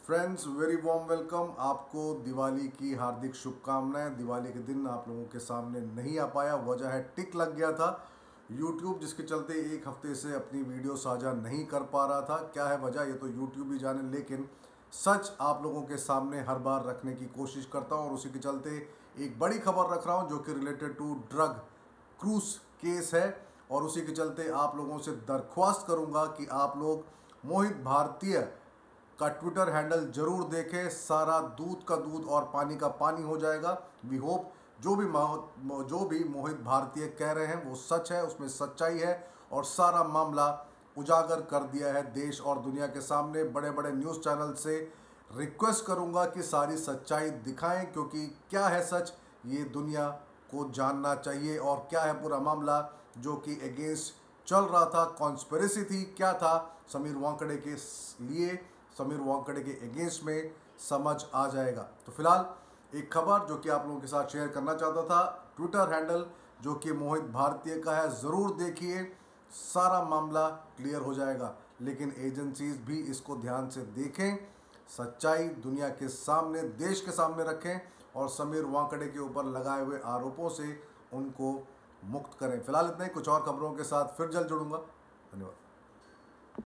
Friends, very warm welcome. आपको दिवाली की हार्दिक शुभकामनाएं। दिवाली के दिन आप लोगों के सामने नहीं आ पाया, वजह है टिक लग गया था यूट्यूब, जिसके चलते एक हफ्ते से अपनी वीडियो साझा नहीं कर पा रहा था। क्या है वजह, ये तो यूट्यूब ही जाने, लेकिन सच आप लोगों के सामने हर बार रखने की कोशिश करता हूँ और उसी के चलते एक बड़ी खबर रख रहा हूँ जो कि related to drug cruise case है। और उसी के चलते आप लोगों से दरख्वास्त करूँगा कि आप लोग मोहित भारतीय का ट्विटर हैंडल जरूर देखें। सारा दूध का दूध और पानी का पानी हो जाएगा। वी होप जो भी मोहित भारतीय कह रहे हैं वो सच है, उसमें सच्चाई है और सारा मामला उजागर कर दिया है देश और दुनिया के सामने। बड़े बड़े न्यूज़ चैनल से रिक्वेस्ट करूंगा कि सारी सच्चाई दिखाएं, क्योंकि क्या है सच ये दुनिया को जानना चाहिए। और क्या है पूरा मामला जो कि अगेंस्ट चल रहा था, कॉन्स्पिरेसी थी, क्या था समीर वांकड़े के लिए, समीर वांकड़े के अगेंस्ट में समझ आ जाएगा। तो फिलहाल एक खबर जो कि आप लोगों के साथ शेयर करना चाहता था, ट्विटर हैंडल जो कि मोहित भारतीय का है, ज़रूर देखिए, सारा मामला क्लियर हो जाएगा। लेकिन एजेंसीज भी इसको ध्यान से देखें, सच्चाई दुनिया के सामने, देश के सामने रखें और समीर वांकड़े के ऊपर लगाए हुए आरोपों से उनको मुक्त करें। फिलहाल इतना ही, कुछ और खबरों के साथ फिर जल्द जुड़ूंगा। धन्यवाद।